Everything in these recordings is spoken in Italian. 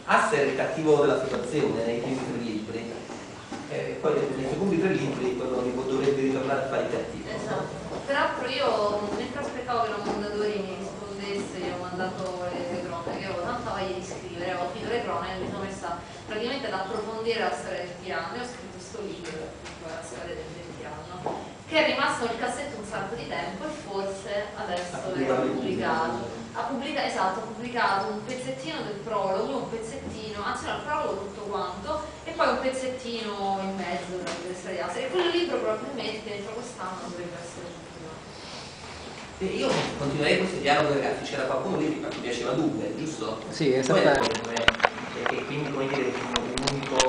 Asser è il cattivo della situazione nei primi 3 libri, poi nei secondi 3 libri quello dovrebbe ritornare a fare i cattivi. Esatto. Peraltro io, mentre aspettavo che la Mondadori mi rispondesse, gli ho mandato le cronache, io avevo tanta voglia di scrivere, avevo finito le cronache e mi sono messa praticamente ad approfondire la storia del tiranno e ho scritto questo libro, la storia del tiranno, che è rimasto nel cassetto un sacco di tempo e forse adesso verrà pubblicato. Esatto, ha pubblicato un pezzettino del prologo, un pezzettino, anzi no, il prologo tutto quanto, e poi un pezzettino in mezzo della storia di Asser. E quel libro probabilmente entro quest'anno dovrebbe essere pubblicato. Io continuerei questo dialogo, ragazzi. C'era qualcuno lì che mi piaceva Dubbe, giusto? Sì, esattamente. E quindi, come dire, un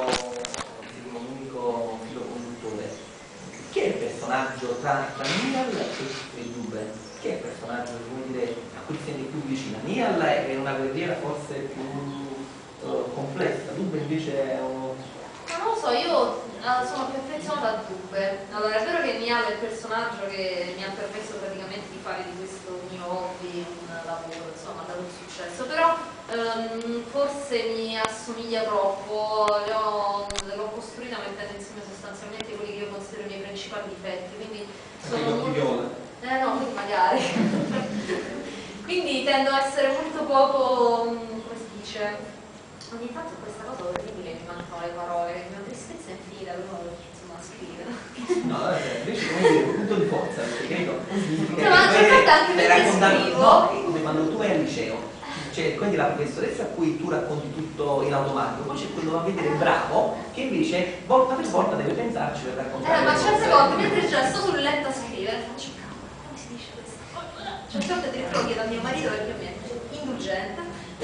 unico filo conduttore. Chi è il personaggio tra Niall e Dubbe? Chi è il personaggio, come dire, a cui ti senti più vicina? Niall è una guerriera forse più complessa, Dubbe invece è un... Ma non lo so, io sono più affezionata a Dubbe. Allora, è vero che Niall è il personaggio che mi ha permesso praticamente di fare di questo mio hobby un lavoro, insomma, ha dato un successo, però forse mi assomiglia troppo, l'ho costruita mettendo insieme sostanzialmente quelli che io considero i miei principali difetti, quindi sono molto... no, quindi magari. Quindi tendo a essere molto poco, come si dice, ogni tanto questa cosa orribile mi mancano le parole, che una tristezza infinita, però insomma scrivere. No, invece come dire, un punto di forza, perché credo no, ma anche mentre scrivo. No, è come quando tu vai al liceo, c'è quindi la professoressa a cui tu racconti tutto in automatico, poi c'è quello a vedere bravo che invece volta per volta deve pensarci per raccontare. Ma certe volte mentre sto sul letto a scrivere faccio cavolo, come si dice questo? Certe volte addirittura lo chiedo a mio marito perché mi è indulgente.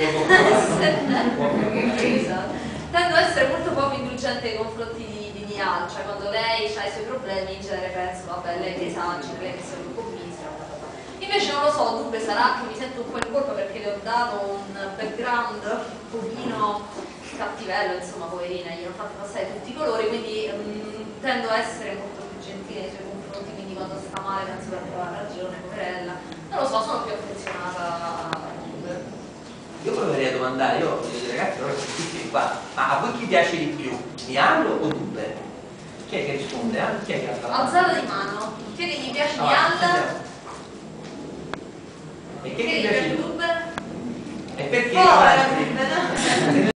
Esatto. Tendo ad essere molto poco indulgente nei confronti di Niall, cioè quando lei ha i suoi problemi in genere penso vabbè lei che esagera, lei che sei un po' misera. Invece non lo so, Dubbe sarà che mi sento un po' in colpa perché le ho dato un background un pochino cattivello, insomma poverina, gli ho fatto passare tutti i colori, quindi tendo a essere molto più gentile nei suoi confronti, quindi quando sta male penso che abbia ragione, poverella. Non lo so, sono più affezionata a Dubbe. Io proverei a domandare, ragazzi, ora sono tutti qua, ma a voi chi piace di più? Niall o Dubbe? Chi è che risponde? Chi è che alza la mano? Alzata di mano. Chi è che gli piace Niall? E chi è che gli piace Dubbe? E perché? Povera Dubbe, no?